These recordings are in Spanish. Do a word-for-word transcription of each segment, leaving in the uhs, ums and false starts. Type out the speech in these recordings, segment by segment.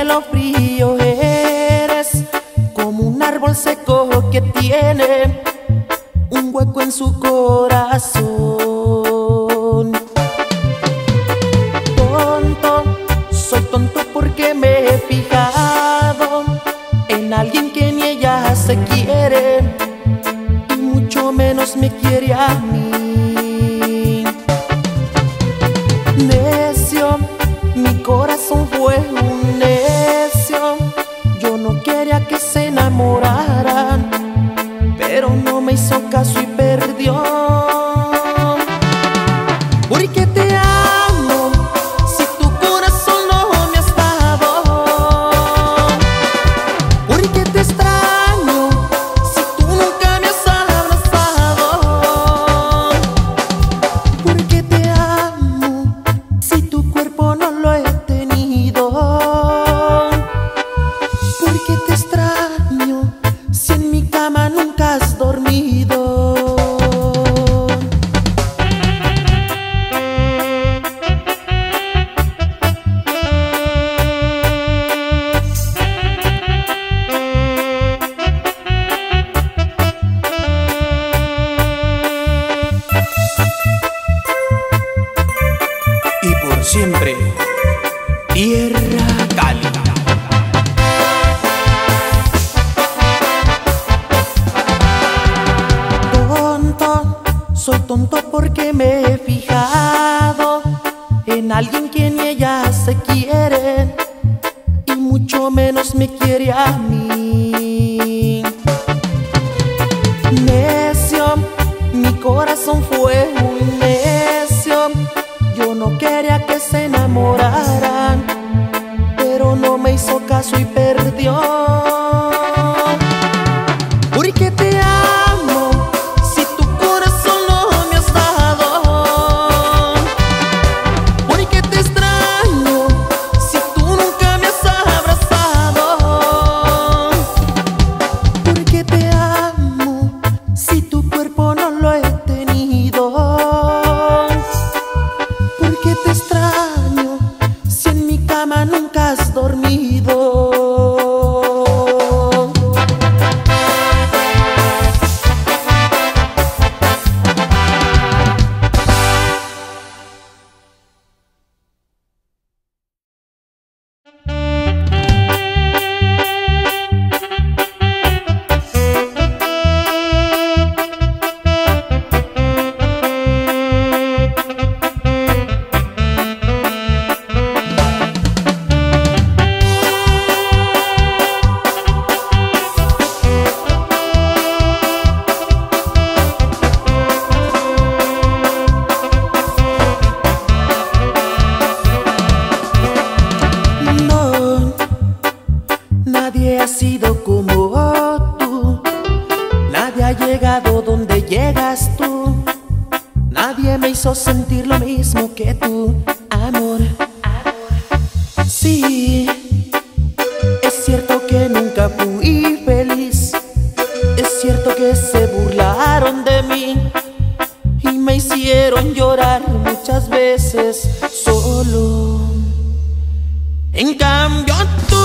cielo frío eres, como un árbol seco que tiene un hueco en su corazón. Tonto, soy tonto porque me he fijado en alguien que ni ella se quiere y mucho menos me quiere a mí. Necio, mi corazón fue un necio. Yo no quería que se enamoraran, pero no me hizo caso y perdió. ¿Por qué te amo si tu corazón no me has dado? ¿Por qué te extraño si tú nunca me has abrazado? ¿Por qué te amo si tu cuerpo no lo he tenido? ¿Por qué te extraño si en mi cama nunca has dormido? Y por siempre, tierra cálida. Soy tonto porque me he fijado en alguien que ni ella se quiere y mucho menos me quiere a mí. Necio, mi corazón fue un necio. Yo no quería que se enamoraran, pero no me hizo caso y perdió. ¿Por qué te amo si tu corazón no me has dado? ¿Por qué te extraño si tú nunca me has abrazado? ¿Por qué te amo si tu cuerpo no lo he tenido? ¿Por qué te extraño si en mi cama nunca has dormido? Nadie ha sido como tú, nadie ha llegado donde llegas tú, nadie me hizo sentir lo mismo que tú, amor. Sí, es cierto que nunca fui feliz, es cierto que se burlaron de mí y me hicieron llorar muchas veces solo. En cambio tú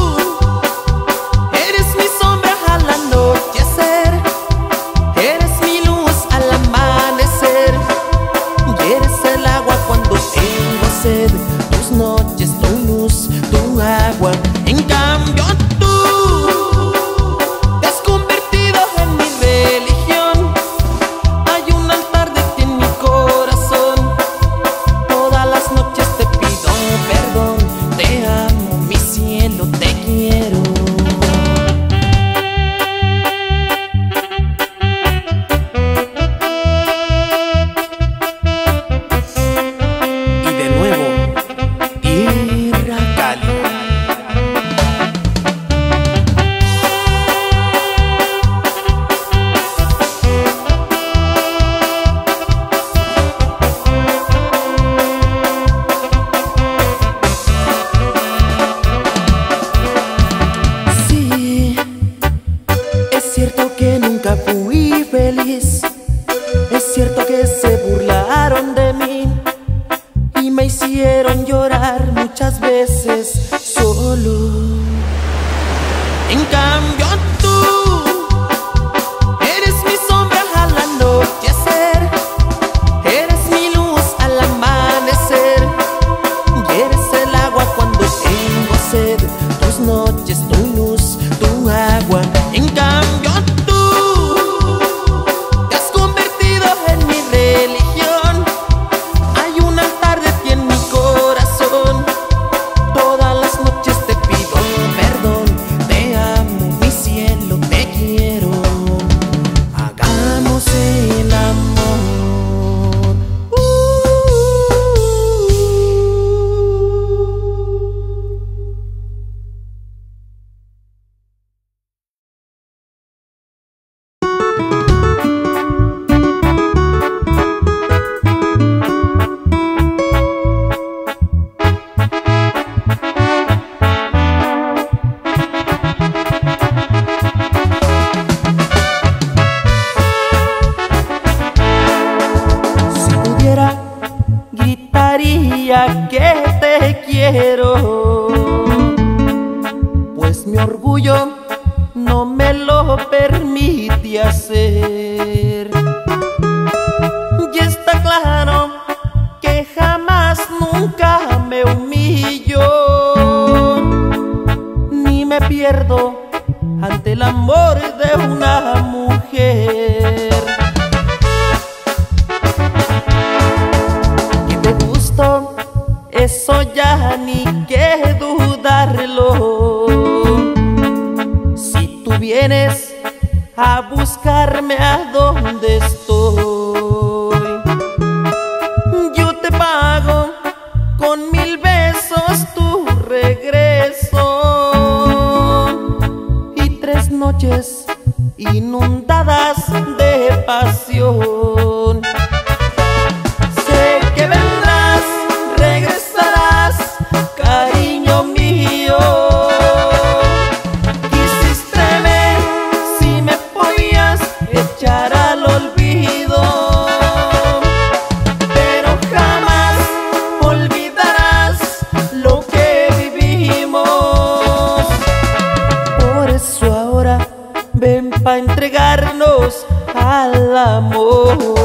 tus noches, tu luz, tu agua. En cambio tú te has convertido en mi religión. Hay un altar de ti en mi corazón. Todas las noches te pido perdón. Te amo, mi cielo, te quiero. me hicieron llorar muchas veces solo. En cambio tú eres mi sombra al anochecer, eres mi luz al amanecer, y eres el agua cuando tengo sed. Tus noches, tu luz, tu agua. En cambio tú te has convertido en mi religión. Hay un altar de ti en mi corazón. Todas las noches te pido perdón. Te amo, mi cielo, te quiero. Hagamos el amor. uh. Si pudiera, gritaría que te quiero, pues mi orgullo no me lo permite hacer. Y está claro que jamás, nunca me humillo, ni me pierdo ante el amor de una mujer. Que te gusto, eso ya ni que dudarlo. Si tú vienes a buscarme a donde estoy, yo te pago con mil besos tu regreso y tres noches inundadas de pasión. Sé que vendrás, regresarás, cariño mío. Quisiste si me podías echar al olvido, pero jamás olvidarás lo que vivimos. Por eso ahora ven pa' entregarnos al amor.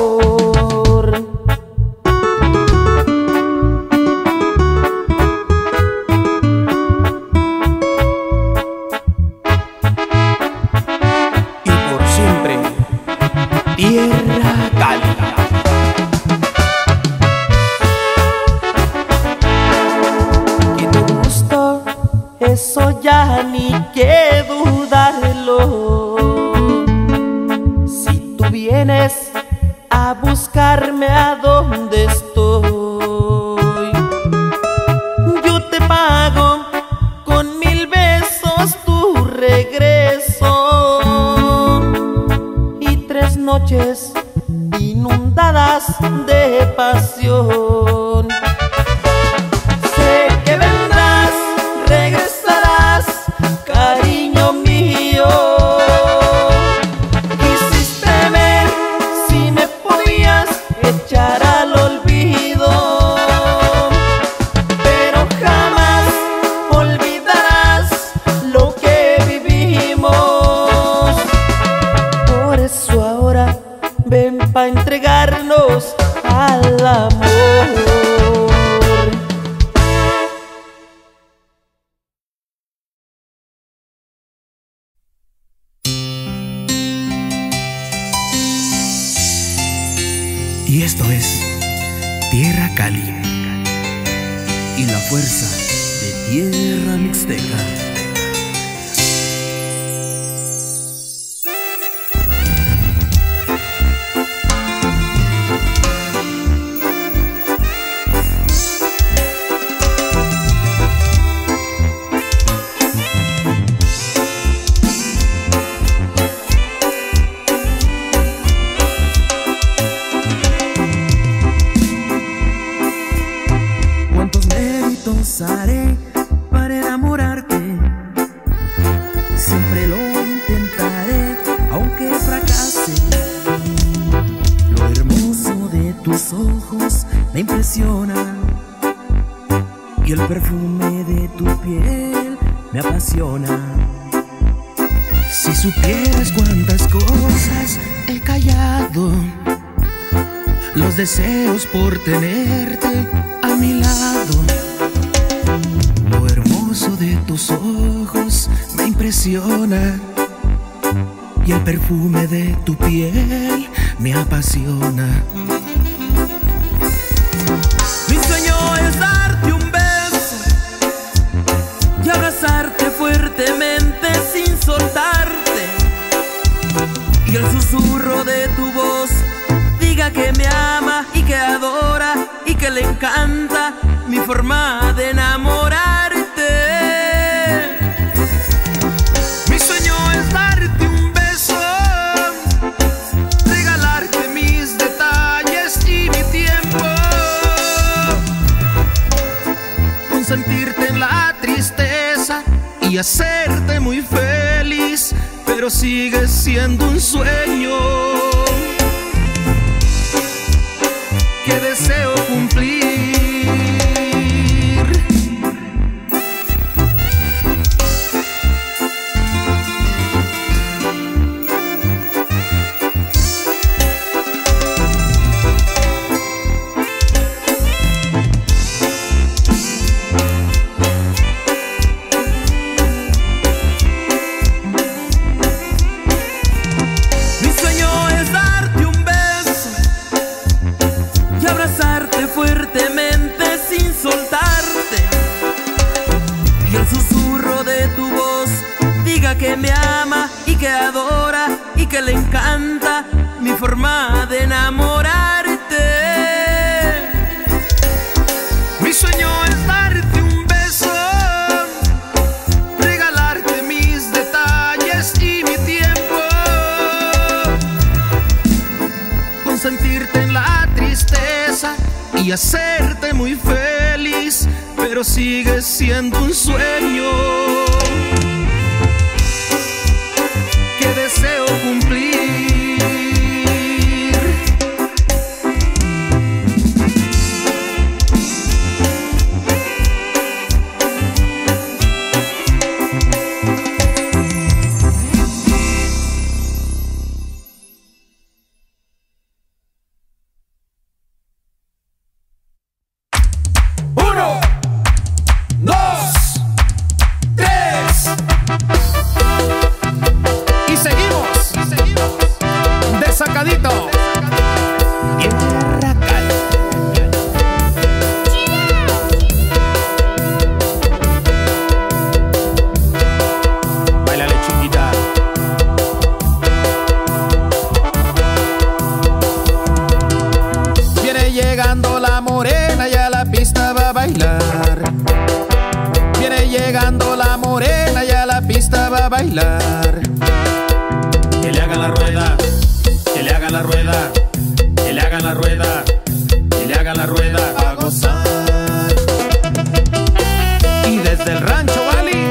Y por siempre, tierra cálida. Que te gustó, eso ya ni que dudarlo. Si tú vienes a buscarme a donde estoy, yo te pago con mil besos tu regreso y tres noches inundadas de pasión. Sé que vendrás, regresarás, cariño mío. Quisiste ver si me podías echar al olvido, pero jamás olvidarás lo que vivimos. Por eso ahora ven pa' entregarnos al amor. Y esto es Tierra Cali y la fuerza de Tierra Mixteca. Haré para enamorarte, siempre lo intentaré, aunque fracase. Lo hermoso de tus ojos me impresiona y el perfume de tu piel me apasiona. Si supieras cuántas cosas he callado, los deseos por tenerte a mi lado. Lo hermoso de tus ojos me impresiona y el perfume de tu piel me apasiona. Mi sueño es darte un beso y abrazarte fuertemente sin soltarte, y el susurro de tu voz diga que me ama y que adora y que le encanta mi forma de enamorarte. Mi sueño es darte un beso, regalarte mis detalles y mi tiempo, consentirte en la tristeza y hacerte muy feliz, pero sigue siendo un sueño que deseo cumplir. Mi sueño es darte un beso y abrazarte fuertemente sin soltarte, y el susurro de tu voz diga que me ama y que adora y que le encanta mi forma de enamorarte. Mi sueño es darte un beso, regalarte mis detalles y mi tiempo, consentirte en la tristeza y hacerte muy feliz, pero sigue siendo un sueño que deseo cumplir. Uno, dos, tres. Y seguimos, y seguimos desacadito. Tierra Cali. Báilale, chiquita. Viene llegando la morena y a la pista va a bailar. Viene llegando la morena y a la pista va a bailar. Que le hagan la rueda, que le hagan la rueda, que le hagan la rueda, que le hagan la rueda a gozar. Y desde el rancho Bali,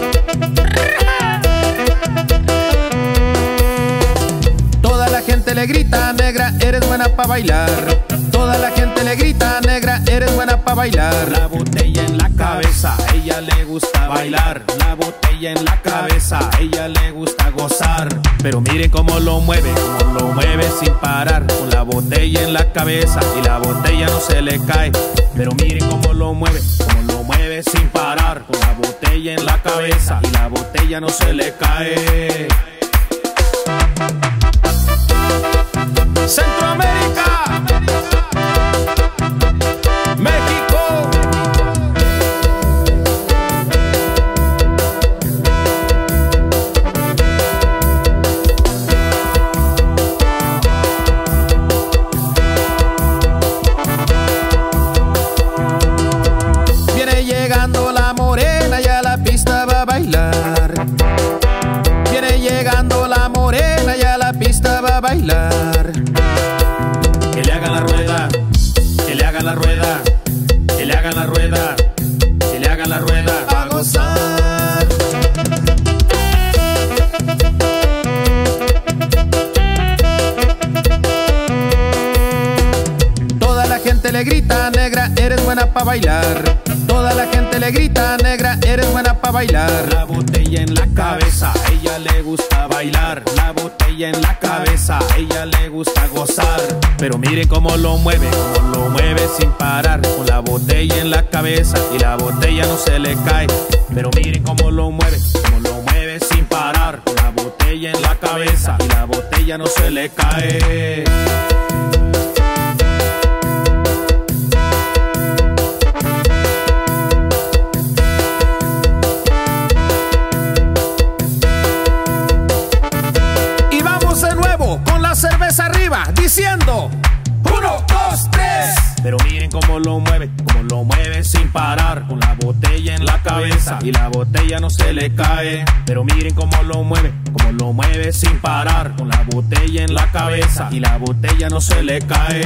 toda la gente le grita: negra, eres buena pa' bailar. Toda la gente le grita: negra, eres buena pa' bailar. La botella en la cabeza, a ella le gusta bailar. La botella en la cabeza, a ella le gusta gozar. Pero miren cómo lo mueve, cómo lo mueve sin parar. Con la botella en la cabeza y la botella no se le cae. Pero miren cómo lo mueve, cómo lo mueve sin parar. Con la botella en la cabeza y la botella no se le cae. Centroamérica, México. Viene llegando la morena y a la pista va a bailar. Viene llegando la morena y a la pista va a bailar. Que le hagan la rueda, que le hagan la rueda, que le hagan la rueda, que le hagan la rueda a gozar. Toda la gente le grita: negra, eres buena pa' bailar. Toda la gente gente le grita, negra, eres buena pa' bailar. La botella en la cabeza, a ella le gusta bailar. La botella en la cabeza, a ella le gusta gozar. Pero miren cómo lo mueve, cómo lo mueve sin parar. Con la botella en la cabeza y la botella no se le cae. Pero miren cómo lo mueve, cómo lo mueve sin parar. Con la botella en la cabeza y la botella no se le cae. Cerveza arriba, diciendo uno, dos, tres. Pero miren cómo lo mueve, cómo lo mueve sin parar. Con la botella en la cabeza y la botella no se le cae. Pero miren cómo lo mueve, cómo lo mueve sin parar. Con la botella en la cabeza y la botella no se le cae.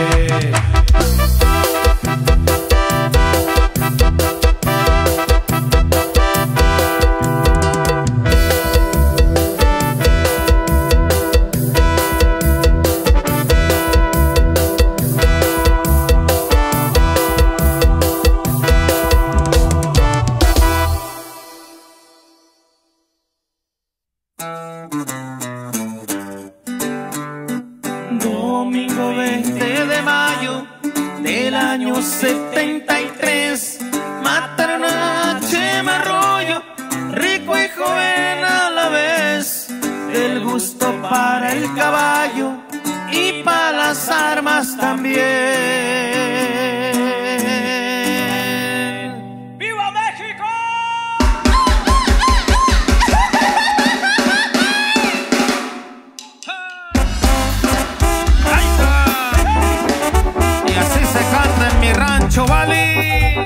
Domingo veinte de mayo del año setenta y tres, mataron a Chema Arroyo, rico y joven a la vez, del gusto para el caballo y para las armas también. ¡Viva México! Vale.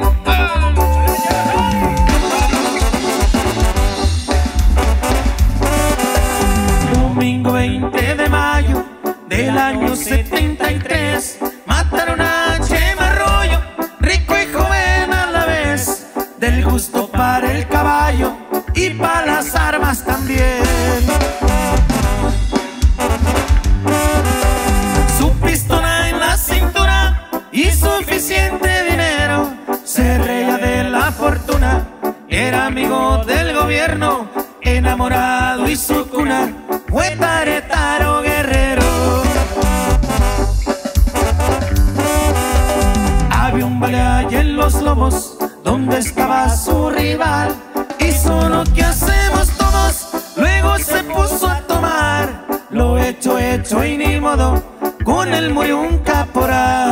Domingo veinte de mayo del año setenta y tres, mataron a Chema Arroyo, rico y joven a la vez, del gusto para el caballo y para las armas también. Su pistola en la cintura y suficiente dinero, se reía de la fortuna, era amigo del gobierno, enamorado y su cuna fue Taretaro Guerrero. Había un baile allá en Los Lobos donde estaba su rival, hizo lo que hacemos todos, luego se puso a tomar, lo hecho hecho y ni modo, con él murió un caporal.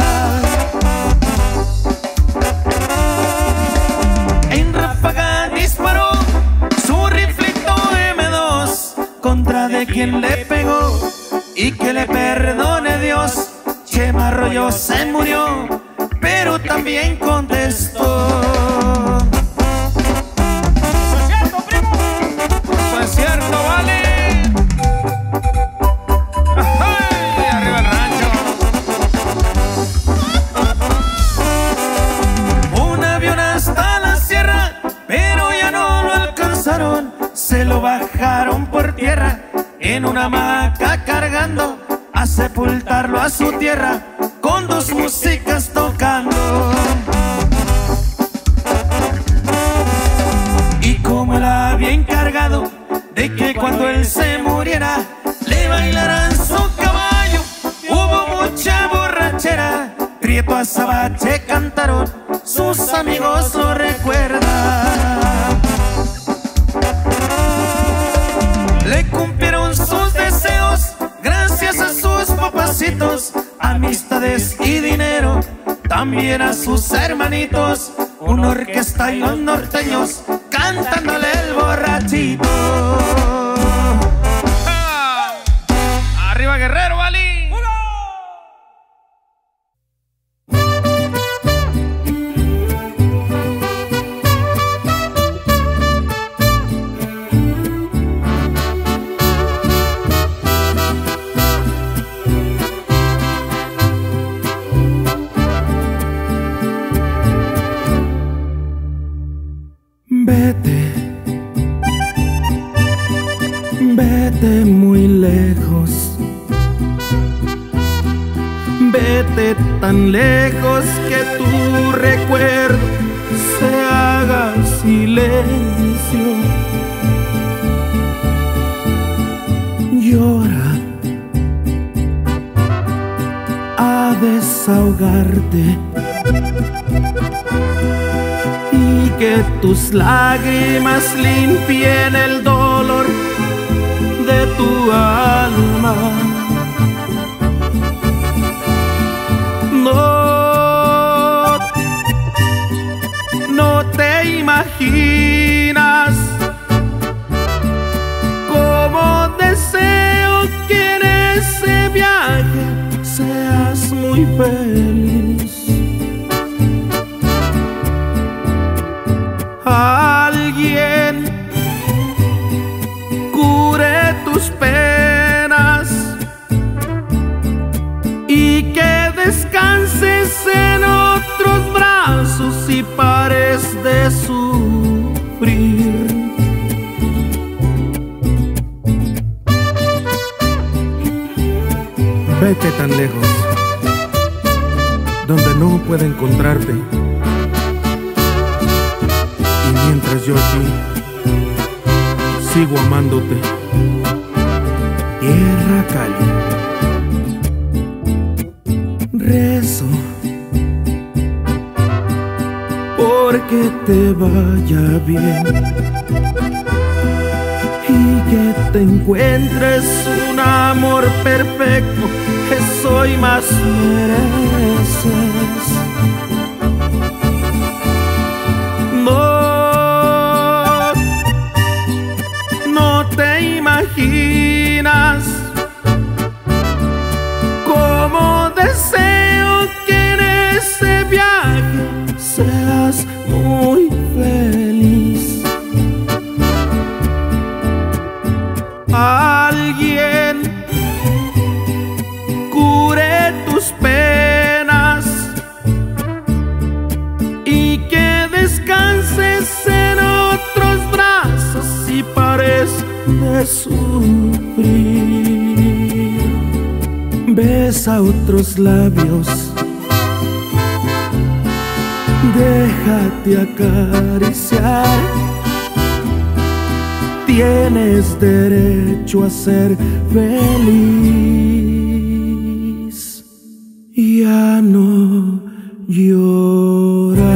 En ráfaga disparó su riflito eme dos contra de quien le pegó, y que le perdone Dios, Chema Arroyo se murió, pero también contestó. Eso es cierto, primo. Eso es cierto, vale. ¡Ay! Arriba el rancho. Un avión hasta la sierra, pero ya no lo alcanzaron, se lo bajaron por tierra en una hamaca cargando a sepultarlo a su tierra con dos músicas tocando. Y como él había encargado de que cuando él se muriera le bailaran su caballo, hubo mucha borrachera, Prieto Azabache cantaron, sus amigos lo recuerdan. Le cumplieron sus deseos gracias a sus papacitos, amistades y dinero, también a sus hermanitos, una orquesta y los norteños cantándole el borrachito. ¡Ah! Arriba Guerrero, vale. Vete, vete muy lejos, vete tan lejos que tu recuerdo se haga silencio. Llora a desahogarte y que tus lágrimas limpien el dolor de tu alma. No, no te imaginas cómo deseo que en ese viaje seas muy feliz. Alguien cure tus penas y que descanses en otros brazos y pares de sufrir. Vete tan lejos, donde no pueda encontrarte. Y mientras yo aquí sigo amándote. Tierra Cali. Rezo porque te vaya bien y que te encuentres un amor perfecto, eso y más mereces. No, no te imaginas cómo deseo que en ese viaje seas muy feliz. Alguien cure tus penas y que descanses en otros brazos y pares de sufrir. Besa otros labios, déjate acariciar. Tienes derecho a ser feliz y a no llorar.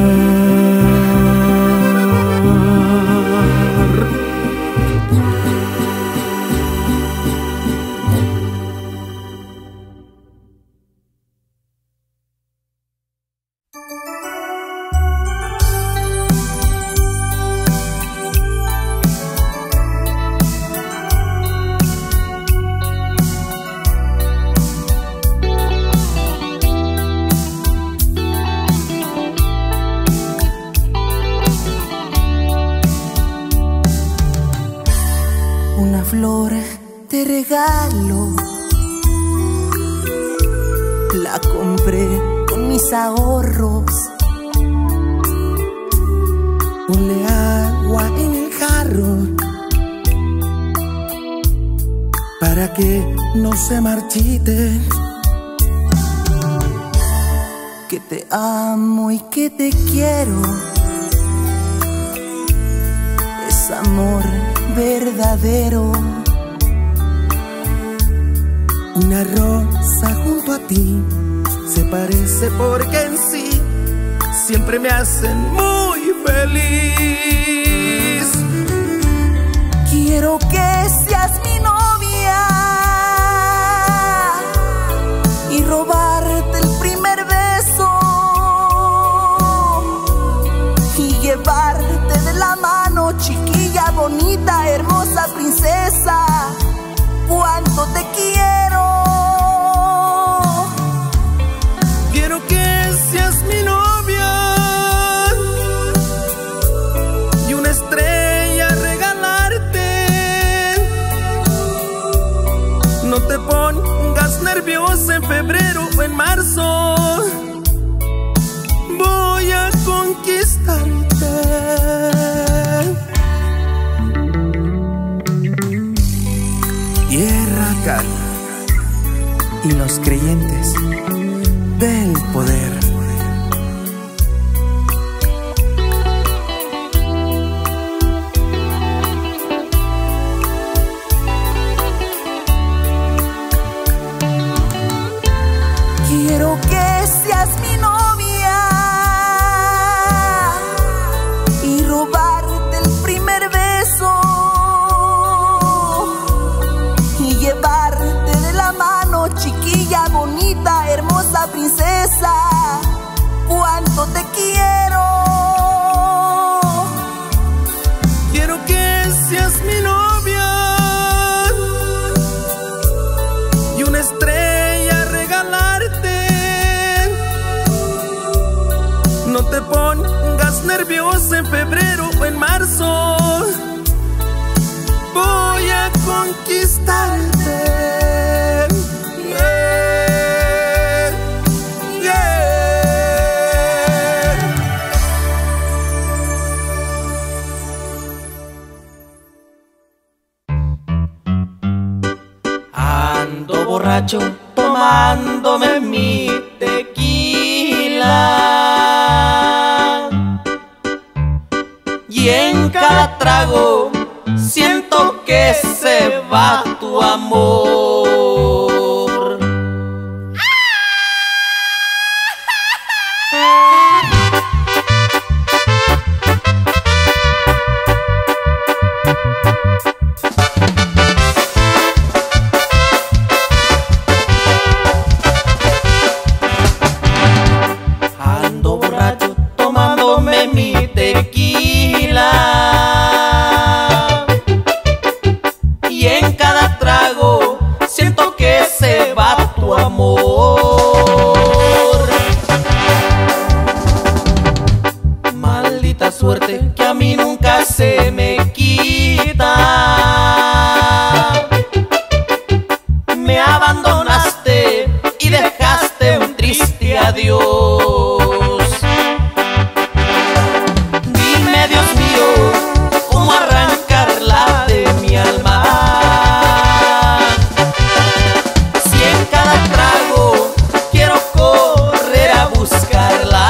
Flor te regalo, la compré con mis ahorros. Ponle agua en el jarro para que no se marchite. Que te amo y que te quiero, es amor verdadero. Una rosa junto a ti se parece porque en sí siempre me hacen muy feliz. Quiero que seas mi novia y robarte el primer beso y llevarte de la mano, chiquilla bonita, hermosa princesa. Cuánto te quiero. Quiero que seas mi novia y una estrella regalarte. No te pongas nerviosa en febrero o en marzo. Voy a conquistarte. Tierra Cali y los creyentes del poder. nerviosa en febrero o en marzo. Voy a conquistarte. Yeah, yeah. Ando borracho tomándome mi tequila, y en cada trago siento que se va tu amor. Ando borracho tomándome mi tequila, y en cada trago siento que se va tu amor. Maldita suerte que a mí nunca se me quita. Me abandonaste y dejaste un triste adiós. Dime, Dios mío, cómo arrancarla de mi alma, si en cada trago quiero correr a buscarla.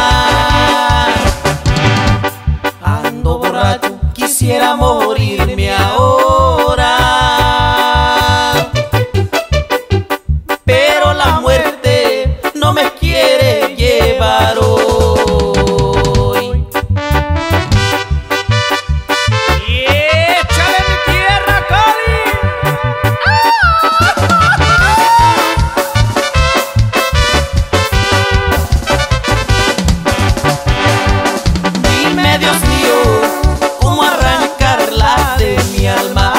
Ando borracho, quisiera morirme ahora, pero la muerte no me quiere llevar hoy. ¡Échale mi tierra, Cali! Dime, Dios mío, cómo arrancarla de mi alma,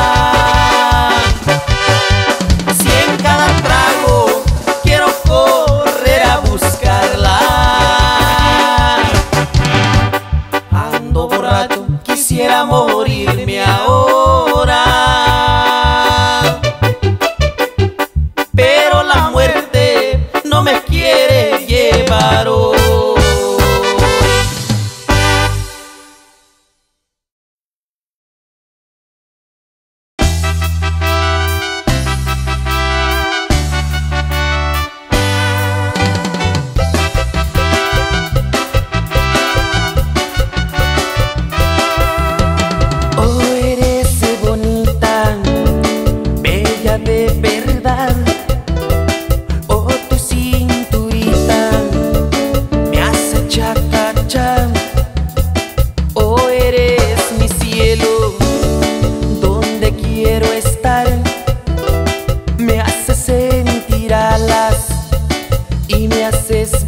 si en cada trago quiero correr a buscarla. Ando borracho, quisiera morirme ahora, pero la muerte no me quiere llevar hoy. Oh, eres bonita, bella de verdad. Oh, tu cinturita me hace cha-cha-cha. Oh, eres mi cielo, donde quiero estar. Me haces sentir alas y me haces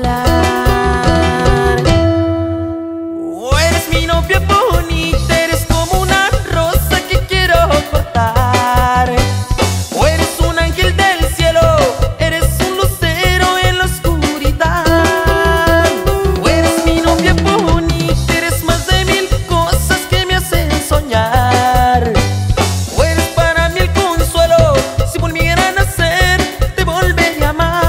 volar. Oh, eres mi novia bonita, eres como una rosa que quiero cortar. O eres un ángel del cielo, eres un lucero en la oscuridad. O eres mi novia bonita, eres más de mil cosas que me hacen soñar. O eres para mí el consuelo, si volviera a nacer te volvería a amar.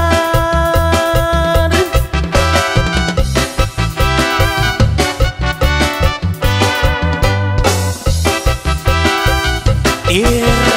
Tierra